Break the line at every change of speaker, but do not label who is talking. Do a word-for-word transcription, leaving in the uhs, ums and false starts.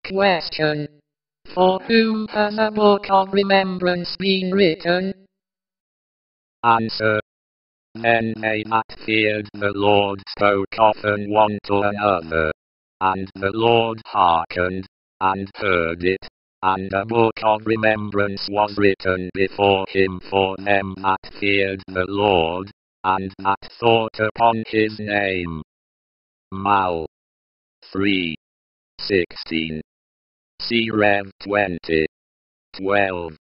Question. For whom has a book of remembrance been written?
Answer. Then they that feared the Lord spoke often one to another, and the Lord hearkened, and heard it, and a book of remembrance was written before him for them that feared the Lord, and that thought upon his name. Mal. three sixteen. See Rev twenty. twelve.